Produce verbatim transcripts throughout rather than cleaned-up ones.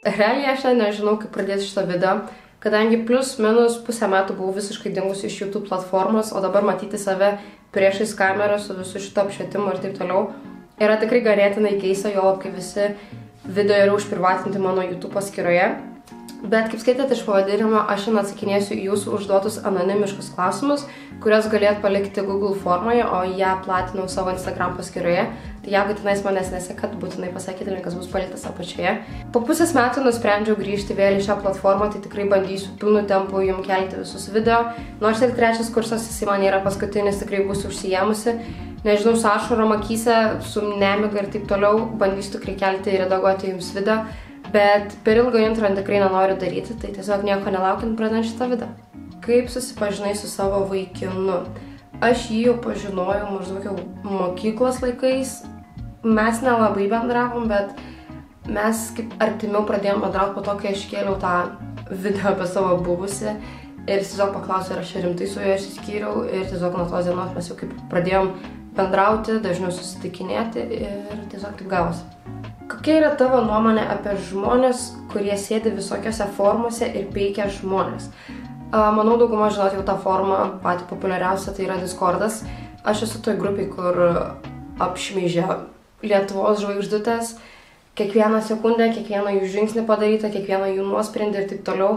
Realiai aš net nežinau, kaip pradėti šitą video, kadangi plus minus pusę metų buvau visiškai dingusi iš YouTube platformos, o dabar matyti save priešais kamerą su visu šito apšvietimu ir taip toliau yra tikrai ganėtinai keista, jo kai visi video yra užprivatinti mano YouTube paskyroje. Bet kaip skaitėte iš pavadinimo, aš šiandien atsakinėsiu į jūsų užduotus anonimiškus klausimus, kuriuos galėt palikti Google formoje, o ją platinau savo Instagram paskyroje. Tai jeigu tenais manęs nesekat, būtinai pasakyti, linkas bus paliktas apačioje. Po pusės metų nusprendžiau grįžti vėl į šią platformą, tai tikrai bandysiu pilnu tempu jums kelti visus video. Nors ir trečias kursas, jisai man yra paskutinis, tikrai būsiu užsijėmusi. Nežinau, su ašarom akyse, su nemiga ir taip toliau, bandysiu tikrai kelti ir redaguoti jums video. Bet per ilgo intro tikrai nenoriu daryti, tai tiesiog nieko nelaukiant pradant šitą video. Kaip susipažinai su savo vaikinu? Aš jį jau pažinojau maždaug jau mokyklos laikais. Mes nelabai bendravom, bet mes kaip artimiau pradėjom bendrauti po to, kai aš kėliau tą video apie savo buvusi. Ir tiesiog paklausiau, ar aš rimtai su juo išsiskyriau. Ir tiesiog nuo tos dienos mes jau kaip pradėjom bendrauti, dažniau susitikinėti ir tiesiog taip gavosi. Kokia yra tavo nuomonė apie žmonės, kurie sėdi visokiose formose ir peikia žmonės? Manau, dauguma žinot jau tą formą, patį populiariausią, tai yra Discordas. Aš esu toj grupiai, kur apšmeižia Lietuvos žvaigždutės, kiekvieną sekundę, kiekvieną jų žingsnį padarytą, kiekvieną jų nuosprendį ir taip toliau.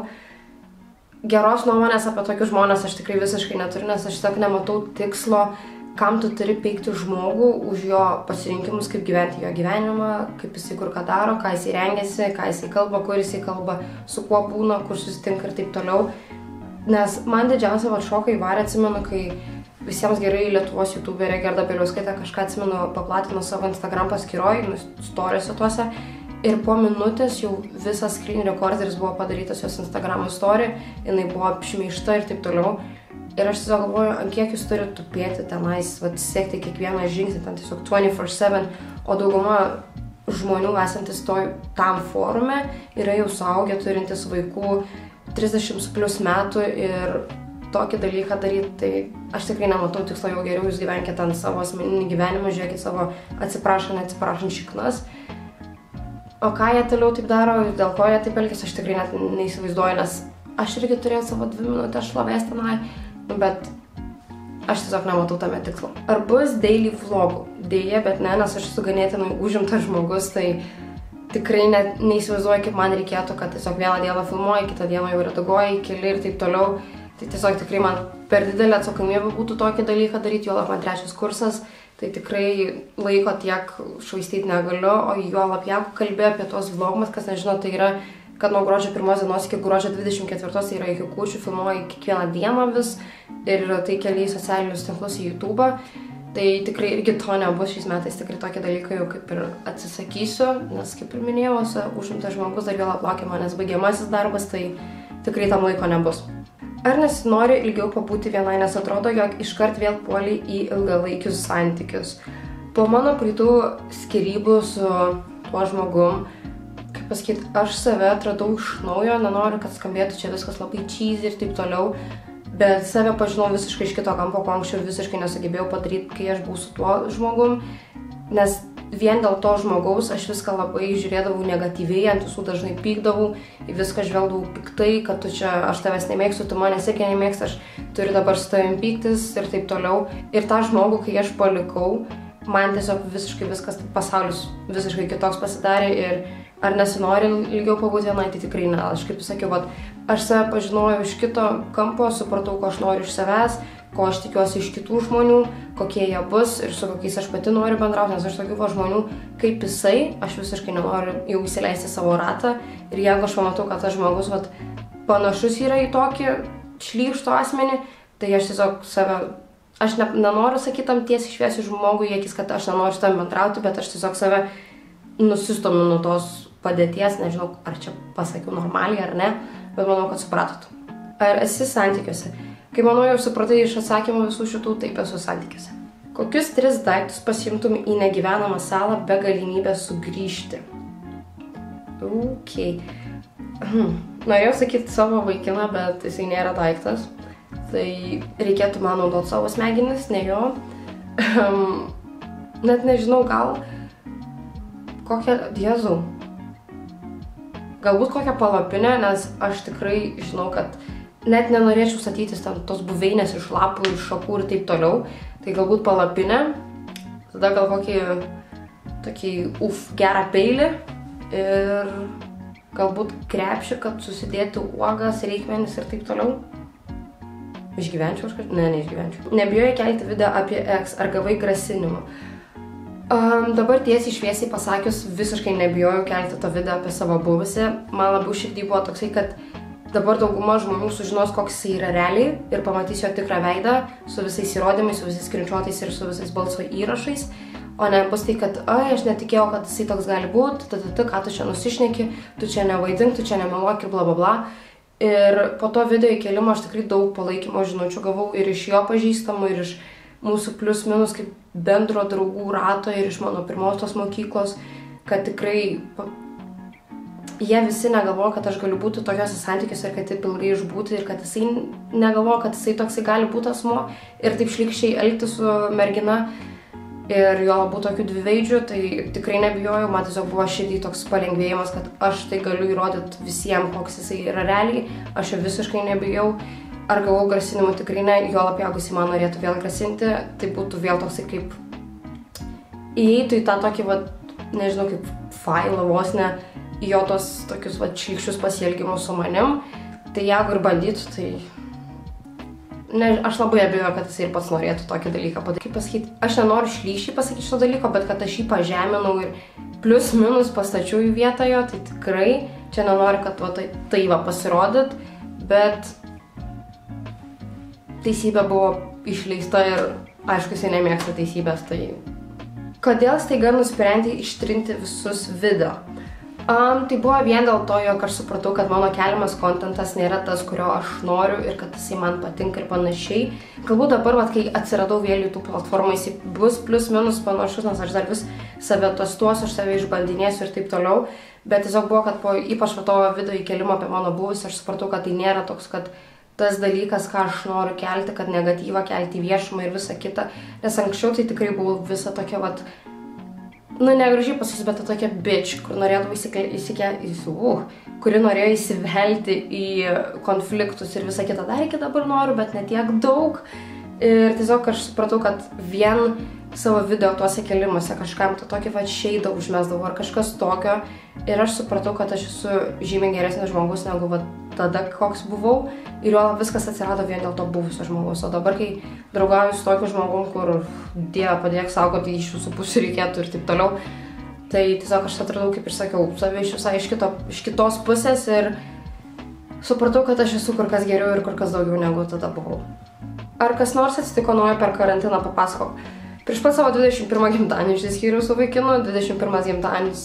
Geros nuomonės apie tokius žmonės aš tikrai visiškai neturiu, nes aš tiesiog nematau tikslo, kam tu turi peikti žmogų už jo pasirinkimus, kaip gyventi jo gyvenimą, kaip jisai kur ką daro, ką jisai rengiasi, ką jisai kalba, kur jisai kalba, su kuo būna, kur susitinka ir taip toliau. Nes man didžiausia va šoką įvarė, atsimenu, kai visiems gerai Lietuvos youtuberė Gerda Bieliauskaitė kažką atsimenu paplatino savo Instagram paskyroj, storiuose tuose. Ir po minutės jau visas screen recorderis buvo padarytas jos Instagram story, jinai buvo apšmeižta ir taip toliau. Ir aš tiesiog galvoju, ant kiek jūs turite tupėti tenais, vat, sekti kiekvieną žingsnį, ten tiesiog twenty-four seven, o dauguma žmonių esantis toj tam forume yra jau suaugę, turintis vaikų trisdešimt plus metų ir tokį dalyką daryti, tai aš tikrai nematau tikslo, jau geriau jūs gyvenkite ant savo asmeninį gyvenimą, žiūrėkite savo atsiprašant, atsiprašant šiknas. O ką jie toliau taip daro ir dėl ko jie taip elgiasi, aš tikrai net neįsivaizduoju, nes aš irgi turėjau savo dvi minutės šlovės tenai. Bet aš tiesiog nematau tame tikslo. Ar bus daily vlogų? Deja, bet ne, nes aš esu ganėtinai užimtas žmogus, tai tikrai net neįsivaizduoju, kaip man reikėtų, kad tiesiog vieną dieną filmuoji, kitą dieną jau redaguoji, keli ir taip toliau. Tai tiesiog tikrai man per didelė atsakomybė būtų tokį dalyką daryti, juolab man trečias kursas, tai tikrai laiko tiek švaistyti negaliu, o juolab jeigu kalbėjau apie tos vlogmas, kas nežino, tai yra kad nuo gruodžio pirmos dienos iki gruodžio dvidešimt ketvirtos tai yra iki kūčių, filmuoju kiekvieną dieną vis ir tai keliai socialinius tinklus į YouTube. Tai tikrai irgi to nebus šiais metais, tikrai tokie dalykai jau kaip ir atsisakysiu, nes kaip ir minėjau, esu užimtas žmogus, dar vėl aplaukia manęs baigiamasis darbas, tai tikrai tam laiko nebus. Ar nesinori ilgiau pabūti vienai, nes atrodo, jog iškart vėl puoliai į ilgalaikius santykius? Po mano praeitų skyrybų su tuo žmogum, pasakyti, aš save atradau iš naujo, nenoriu, kad skambėtų čia viskas labai cheesy ir taip toliau, bet save pažinau visiškai iš kito kampo, ko anksčiau visiškai nesugebėjau padaryti, kai aš buvau su tuo žmogum, nes vien dėl to žmogaus aš viską labai žiūrėdavau negatyviai, ant visų dažnai pykdavau, į viską žvelgdavau piktai, kad tu čia, aš tavęs nemėgstu, tu manęs irgi nemėgsti, aš turiu dabar su tavim pyktis ir taip toliau. Ir tą žmogų, kai aš palikau, man tiesiog visiškai viskas, pasaulis visiškai kitoks pasidarė ir ar nesinori ilgiau pabūti vienai, tai tikrai ne. Aš kaip sakiau, vat, aš save pažinojau iš kito kampo, supratau, ko aš noriu iš savęs, ko aš tikiuosi iš kitų žmonių, kokie jie bus ir su kokiais aš pati noriu bendrauti, nes aš tokių žmonių kaip jisai, aš visiškai nenoriu jau įsileisti savo ratą. Ir jeigu aš pamatau, kad tas žmogus vat, panašus yra į tokį šlykštų asmenį, tai aš tiesiog save, aš ne, nenoriu sakyti tam tiesiai šviesiai žmogui į akis, kad aš nenoriu su tam bendrauti, bet aš tiesiog save nusistumiu nuo tos padėties, nežinau, ar čia pasakiau normaliai ar ne, bet manau, kad supratot. Ar esi santykiuose? Kai manau, jau supratai iš atsakymų visų šitų, taip esu santykiuose. Kokius tris daiktus pasiimtum į negyvenamą salą be galimybės sugrįžti? Ok. Hmm. Norėjau sakyti savo vaikiną, bet jisai nėra daiktas. Tai reikėtų man naudoti savo smegenis, ne jo. Net nežinau, gal kokią, Jėzau. galbūt kokią palapinę, nes aš tikrai žinau, kad net nenorėčiau statytis ten tos buveinės iš lapų, iš šakų ir taip toliau. Tai galbūt palapinę, tada gal kokį tokį uf, gerą peilį ir galbūt krepšį, kad susidėtų uogas, reikmenis ir taip toliau. Išgyvenčiau aš kažkaip? Ne, neišgyvenčiau. Nebijojai kelti video apie ex, ar gavai grasinimų? Um, dabar tiesiai šviesiai pasakius, visiškai nebijojau kelti to video apie savo buvusį. Man labiau širdį buvo toksai, kad dabar dauguma žmonių sužinos, koks jis yra realiai ir pamatys jo tikrą veidą su visais įrodymais, su visais screenshotais ir su visais balso įrašais. O ne bus tai, kad, ai, aš netikėjau, kad jisai toks gali būti, tada, tada, ką tu čia nusišneki, tu čia nevaidink, tu čia nemeluok ir bla bla bla. Ir po to video įkelimo aš tikrai daug palaikymo žinučių gavau ir iš jo pažįstamų, ir iš mūsų plius minus kaip bendro draugų rato ir iš mano pirmosios mokyklos, kad tikrai jie visi negalvoja, kad aš galiu būti tokiuose santykiuose ir kad taip ilgai išbūti ir kad jisai negalvoja, kad jisai toksai gali būti asmuo ir taip šlykščiai elgtis su mergina ir jo labu tokių dviveidžių, tai tikrai nebijojau, man tiesiog buvo širdį toks palengvėjimas, kad aš tai galiu įrodyti visiems, koks jisai yra realiai, aš jo visiškai nebijau. Ar gavau grasinimų tikrai ne, jo lab jeigu jis man norėtų vėl grasinti, tai būtų vėl toksai kaip įeitų į tą tokį, va, nežinau, kaip failą vos ne, į jo tos tokius, va, šlykščius pasielgimus su manim, tai jeigu ir bandytų, tai ne, aš labai abejoju, kad jis ir pats norėtų tokį dalyką padaryti. Kaip pasakyti, aš nenoriu šlykščiai pasakyti šito dalyko, bet kad aš jį pažeminau ir plius minus pastačiau į vietą jo, tai tikrai čia nenoriu, kad va, tai, tai va pasirodyt, bet teisybė buvo išleista ir aišku, jisai nemėgsta teisybės, tai kodėl staiga nusprendė ištrinti visus video? Um, tai buvo vien dėl to, jog aš supratau, kad mano keliamas kontentas nėra tas, kurio aš noriu ir kad jisai man patinka ir panašiai. Galbūt dabar, vat, kai atsiradau vėl YouTube platformą, jisai bus plus minus panašus, nes aš dar vis save testuosiu, aš save išbandinėsiu ir taip toliau. Bet tiesiog buvo, kad po ypač to video įkelimo apie mano buvusį, aš supratau, kad tai nėra toks, kad tas dalykas, ką aš noriu kelti, kad negatyvą kelti į viešumą ir visą kitą. Nes anksčiau tai tikrai buvau visa tokia, vat, nu, negražiai pasakysiu, bet ta tokia bitch, kur norėdavo įsikelti, uh, kuri norėjo įsivelti į konfliktus ir visą kitą. Dar iki dabar noriu, bet ne tiek daug. Ir tiesiog aš supratau, kad vien savo video tuose kelimuose kažkam tą tokį va šeidą užmesdavau ar kažkas tokio. Ir aš supratau, kad aš esu žymiai geresnis žmogus negu va tada, koks buvau. Ir jo viskas atsirado vien dėl to buvusio žmogaus. O dabar, kai draugauju su tokiu žmogum, kur Dieve padėk saugoti iš jūsų pusių reikėtų ir taip toliau, tai tiesiog aš atradau, kaip ir sakiau, save iš visai iš, kito, iš kitos pusės ir supratau, kad aš esu kur kas geriau ir kur kas daugiau negu tada buvau. Ar kas nors atsitiko naujo per karantiną, papasakok. Prieš pat savo dvidešimt pirmą gimtadienį išsiskyriau su vaikinu, dvidešimt pirmas gimtadienis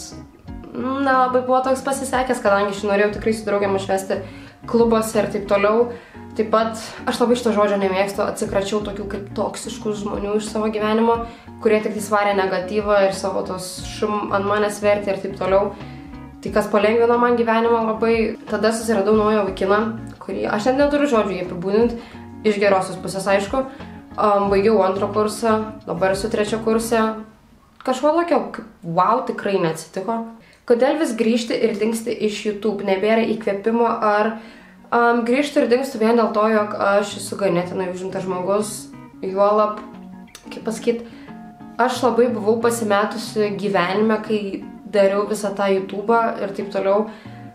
nelabai buvo toks pasisekęs, kadangi aš norėjau tikrai su draugėm išvesti klubuose ir taip toliau. Taip pat, aš labai šito žodžio nemėgstu, atsikračiau tokių kaip toksiškų žmonių iš savo gyvenimo, kurie tik svarė negatyvą ir savo tos šum ant manęs vertė ir taip toliau. Tai kas palengvino man gyvenimą labai, tada susiradau naują vaikiną, kurį aš net neturiu žodžių jį apibūdinti, iš gerosios pusės aišku. Um, baigiau antrą kursą, dabar esu trečio kurse. Kažko tokio, kaip wow, tikrai neatsitiko. Kodėl vis grįžti ir dingsti iš YouTube? Nebėra įkvėpimo ar um, grįžti ir dingsti vien dėl to, jog aš esu ganėtinai užimtas žmogus. Juolab, kaip pasakyti, aš labai buvau pasimetusi gyvenime, kai dariau visą tą YouTube'ą ir taip toliau.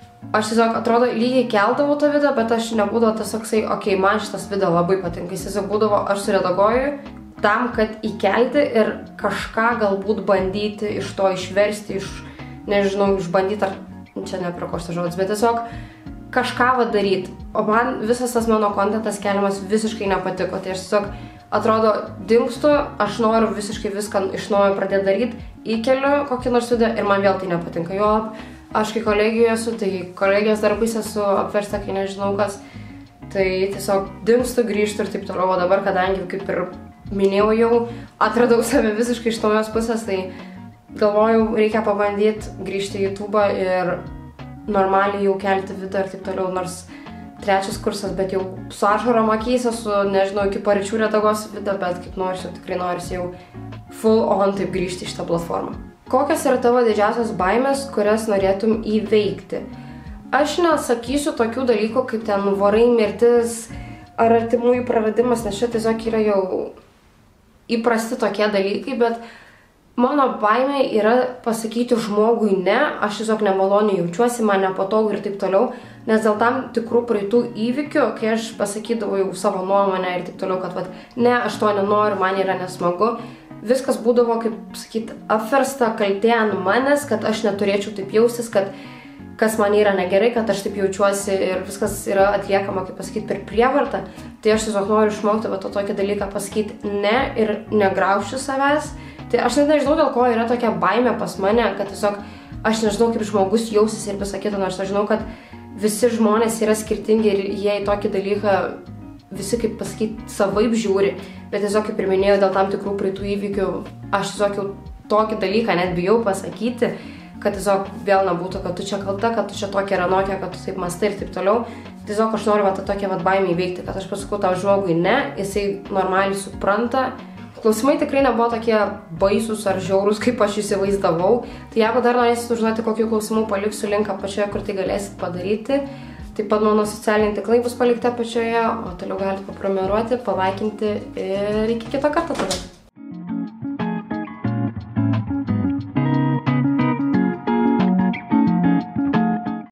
Aš tiesiog, atrodo, lygiai keldavau tą video, bet aš nebūdavo tas toksai, okei, okay, man šitas video labai patinka. Jis tiesiog būdavo, aš suredaguoju tam, kad įkelti ir kažką galbūt bandyti iš to išversti, iš, nežinau, išbandyti, ar čia neprakoštas žodis, bet tiesiog kažką va daryti. O man visas tas mano kontentas keliamas visiškai nepatiko. Tai aš tiesiog, atrodo, dingstu, aš noriu visiškai viską iš naujo pradėti daryti, įkeliu kokį nors video ir man vėl tai nepatinka. Juolab, aš kai kolegijoje esu, tai kolegijos darbais esu apversta, kai nežinau kas, tai tiesiog dingstu, grįžtu ir taip toliau. O dabar, kadangi, kaip ir minėjau jau, atradau save visiškai iš naujos pusės, tai galvojau, reikia pabandyti grįžti į YouTube'ą ir normaliai jau kelti video ir taip toliau, nors trečias kursas, bet jau su ašarom akyse, su, nežinau, iki paryčių redaguosiu video, bet kaip norisi, tikrai norisi jau full on taip grįžti į šitą platformą. Kokios yra tavo didžiausios baimės, kurias norėtum įveikti? Aš nesakysiu tokių dalykų, kaip ten vorai, mirtis ar artimųjų praradimas, nes čia tiesiog yra jau įprasti tokie dalykai, bet mano baimė yra pasakyti žmogui ne, aš tiesiog nemaloniai jaučiuosi, man nepatogu ir taip toliau, nes dėl tam tikrų praeitų įvykių, kai aš pasakydavau jau savo nuomonę ir taip toliau, kad vat, ne, aš to nenoriu, man yra nesmagu, viskas būdavo, kaip sakyti, apversta kaltė ant manęs, kad aš neturėčiau taip jaustis, kad kas man yra negerai, kad aš taip jaučiuosi ir viskas yra atliekama, kaip pasakyti, per prievartą. Tai aš tiesiog noriu išmokti va to tokį dalyką pasakyti ne ir negraužti savęs. Tai aš net nežinau, dėl ko yra tokia baimė pas mane, kad tiesiog aš nežinau, kaip žmogus jausis ir visą kitą, nors aš žinau, kad visi žmonės yra skirtingi ir jie į tokį dalyką visi, kaip pasakyti, savaip žiūri. Bet tiesiog, kaip ir minėjau, dėl tam tikrų praeitų įvykių, aš tiesiog jau tokį dalyką net bijau pasakyti, kad tiesiog vėl nebūtų, kad tu čia kalta, kad tu čia tokia ir anokia, kad tu taip mąstai ir taip toliau. Tiesiog aš noriu va tą tokią va baimę įveikti, kad aš pasakau tau žmogui ne, jisai normaliai supranta. Klausimai tikrai nebuvo tokie baisūs ar žiaurūs, kaip aš įsivaizdavau. Tai jeigu dar norėsit užduoti kokių klausimų, paliksiu linką apačioje, kur tai galėsit padaryti. Taip pat mano socialiniai tinklai bus palikti apačioje, o toliau galite paprenumeruoti, palaikinti ir iki kito karto tada.